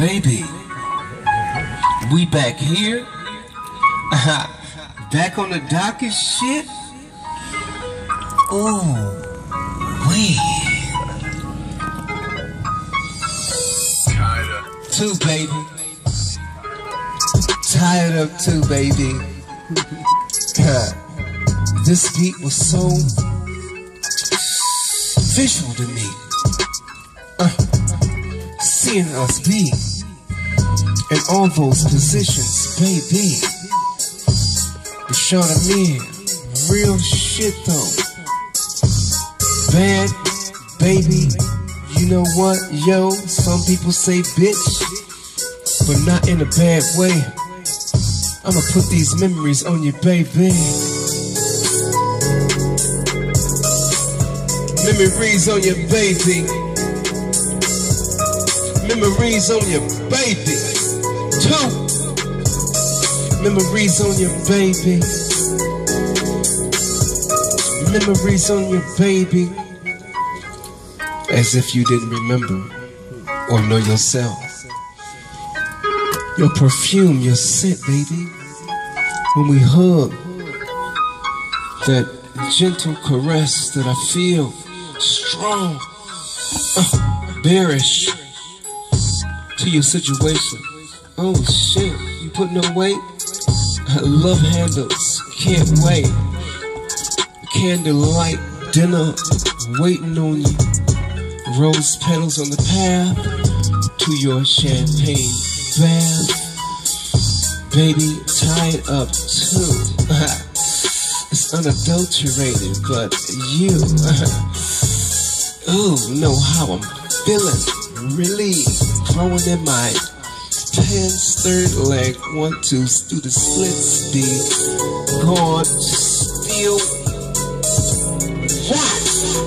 Baby, we back here? Back on the dock and shit? Ooh, wee. Tired up. Too, baby. Tired up too, baby. This beat was so visual to me. Seeing us be in all those positions, baby. Shot of me, real shit though. Bad, baby. You know what, yo? Some people say bitch, but not in a bad way. I'ma put these memories on you, baby. Memories on your baby. Memories on your baby. Two. Memories on your baby. Memories on your baby. As if you didn't remember or know yourself. Your perfume, your scent, baby. When we hug, that gentle caress that I feel strong, bearish to your situation. Oh shit, you putting on weight? I love handles, can't wait. Candlelight dinner waiting on you. Rose petals on the path to your champagne bath. Baby, tied up too. It's unadulterated, but you, ooh, know how I'm feeling. Really growing in my pants, third leg, 1, 2, through the splits, be gone, still. What?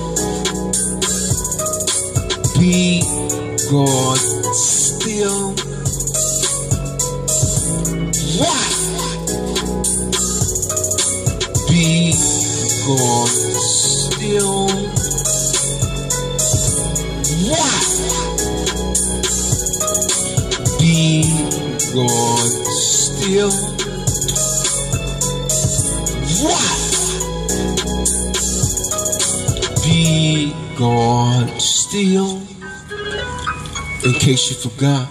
Be gone, still. What? Be gone, still. What? Be gone, still. What? Be gone, still. In case you forgot,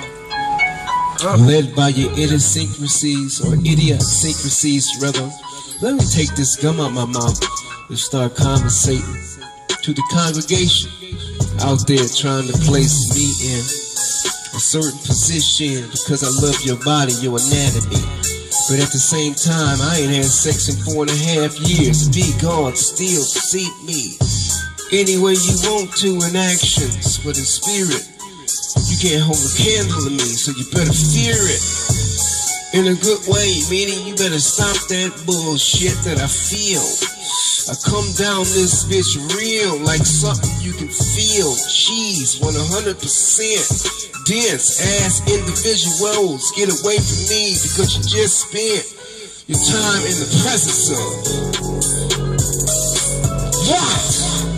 led by your idiosyncrasies or idiosyncrasies rather, let me take this gum out my mouth and start conversating to the congregation out there trying to place me in a certain position because I love your body, your anatomy. But at the same time, I ain't had sex in 4.5 years. Be gone, still seek me any way you want to in actions, but in spirit. You can't hold a candle to me, so you better fear it. In a good way, meaning you better stop that bullshit that I feel. I come down this bitch real, like something you can feel. Cheese, 100% dense ass individuals. Get away from me because you just spent your time in the presence of what?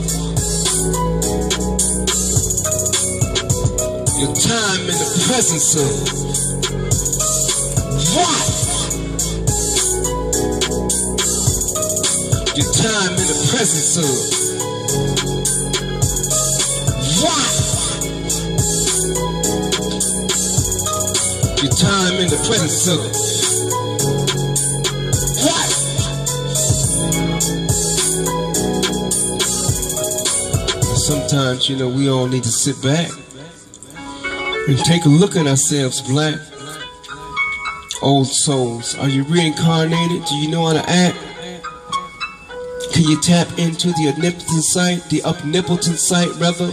Your time in the presence of what? Your time in the presence of what? Your time in the presence of what? Sometimes, you know, we all need to sit back and take a look at ourselves, black old souls. Are you reincarnated? Do you know how to act? Can you tap into the omnipotent sight, rather?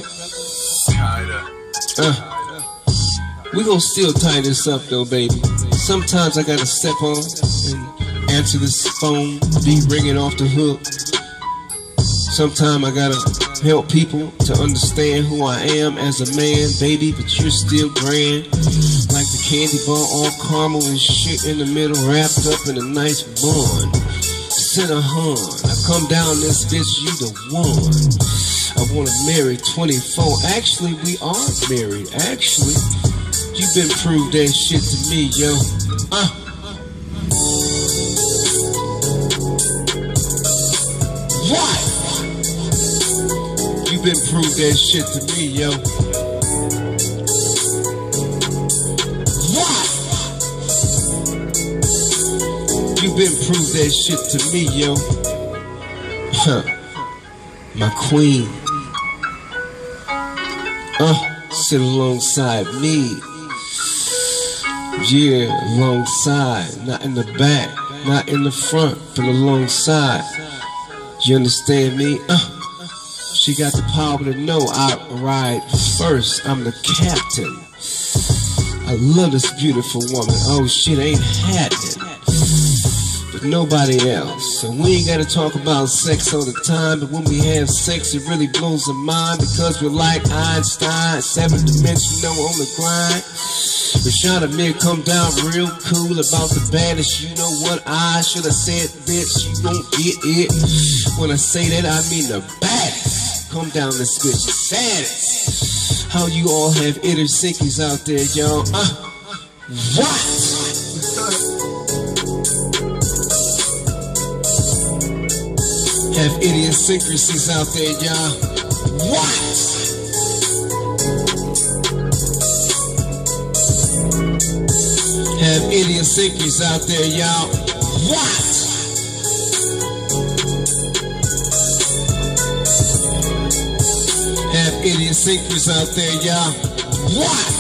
We gonna still tie this up though, baby. Sometimes I gotta step on and answer this phone, be ringing off the hook. Sometimes I gotta help people to understand who I am as a man, baby, but you're still grand. Like the candy bar, all caramel and shit in the middle, wrapped up in a nice bun. Cinnahon, I come down this bitch, you the one. I wanna marry 24. Actually, we are married. Actually, You been proved that shit to me, yo. What? You been proved that shit to me, yo. What? You been proved that shit to me, yo. My queen. Sit alongside me. Yeah, alongside. Not in the back, not in the front, but alongside. You understand me? She got the power to know I ride first. I'm the captain. I love this beautiful woman. Oh shit, ain't happening. But nobody else. So we ain't gotta talk about sex all the time, but when we have sex it really blows our mind, because we're like Einstein, 7-dimensional on the grind. Rashada Mir come down real cool about the baddest. You know what I should have said, bitch, you won't get it. When I say that I mean the baddest. Come down this bitch, saddest. How you all have idiosyncrasies out there, y'all? What? Have idiosyncrasies out there, y'all. What? Have idiosyncrasies out there, y'all. What? Have idiosyncrasies out there, y'all. What?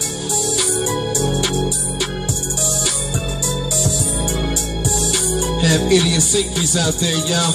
Have idiosyncrasies out there, y'all.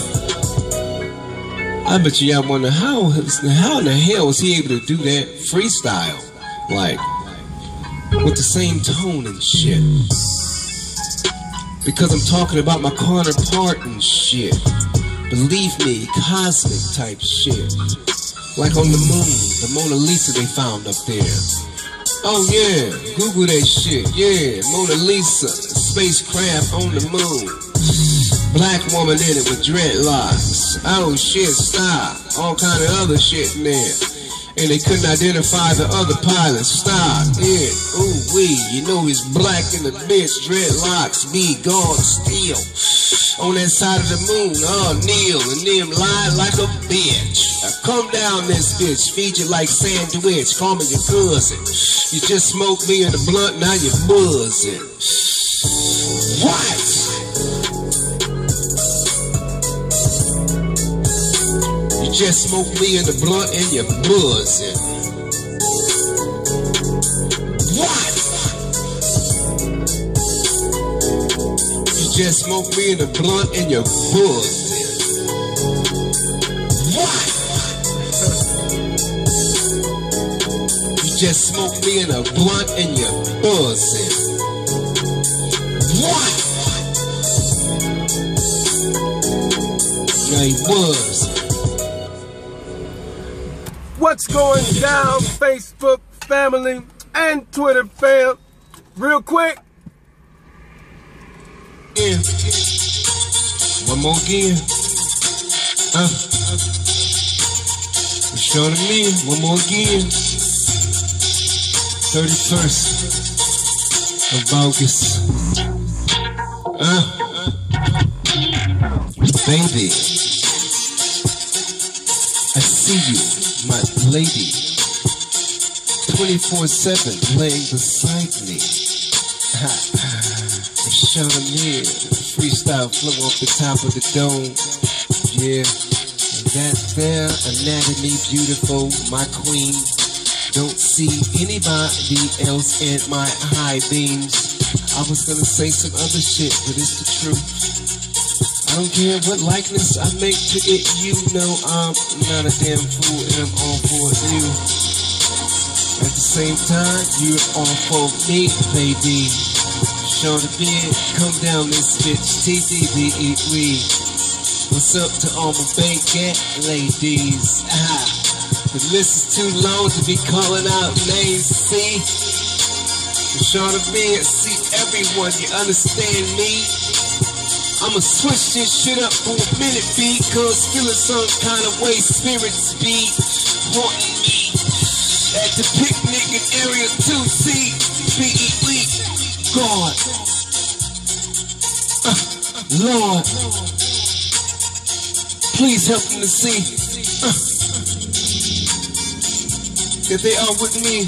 I bet y'all wonder how in the hell was he able to do that freestyle, like with the same tone and shit? Because I'm talking about my counterpart and shit. Believe me, cosmic type shit. Like on the moon, the Mona Lisa they found up there. Oh yeah, Google that shit. Yeah, Mona Lisa, spacecraft on the moon. Black woman in it with dreadlocks. Oh shit, stop. All kind of other shit in there. And they couldn't identify the other pilots. Stop it. Ooh wee. You know he's black in the bitch. Dreadlocks be gone still. On that side of the moon. Oh, kneel and them lie like a bitch. Now come down this bitch. Feed you like sandwich. Call me your cousin. You just smoked me in the blunt. Now you're buzzing. What? Just smoke me in the blunt and you're buzzing. What? You just smoke me in the blunt and you're buzzing. What? You just smoke me in a blunt and you're buzzing. What? Yeah, he was. What's going down, Facebook family and Twitter fam? Real quick. Yeah. One more again. Show to me. One more again. 31st of August. Baby, I see you. My lady, 24/7 laying beside me. Rashada Mir, freestyle flow off the top of the dome. Yeah, and that's there, anatomy beautiful, my queen. Don't see anybody else in my high beams. I was gonna say some other shit, but it's the truth. I don't care what likeness I make to it, you know I'm not a damn fool and I'm all for you. At the same time, you're all for me, baby. Show the beard, come down this bitch, TDBE. What's up to all my bacon ladies? The list is too long to be calling out names, see? Show the beard, see everyone, you understand me? I'ma switch this shit up for a minute, B, cause feeling some kind of way spirits be haunting me at the picnic in Area 2C. God, Lord, please help them to see that they are with me.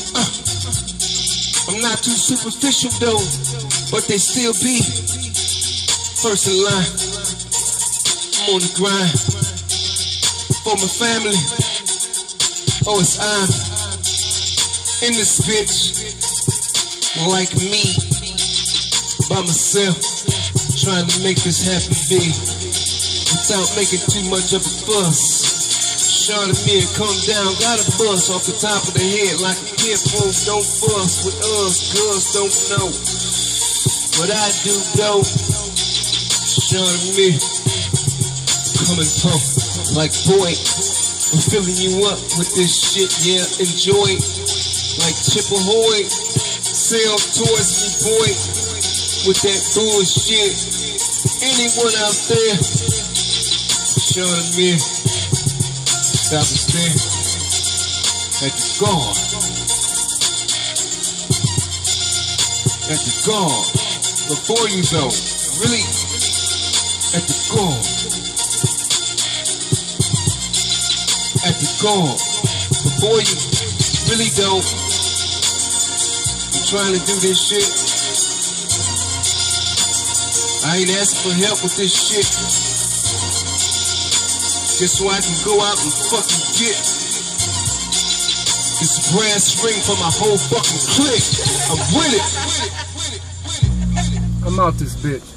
I'm not too superficial though, but they still be first in line. I'm on the grind for my family. Oh, it's I'm in this bitch like me by myself, trying to make this happen big without making too much of a fuss. Shot at me and come down, got a bus off the top of the head like a pit bull. Don't fuss with us, girls don't know what I do though. Shot at me, coming pump like boy, I'm filling you up with this shit, yeah, enjoy. Like Chip Ahoy, sail towards me, boy, with that bullshit. Anyone out there, shot at me. Stop and stare at the guard. At the guard. Before you though, really at the guard. At the guard. Before you really don't. I'm trying to do this shit. I ain't asking for help with this shit. Just so I can go out and fucking get this brass ring for my whole fucking clique. I'm with it. I'm out this bitch.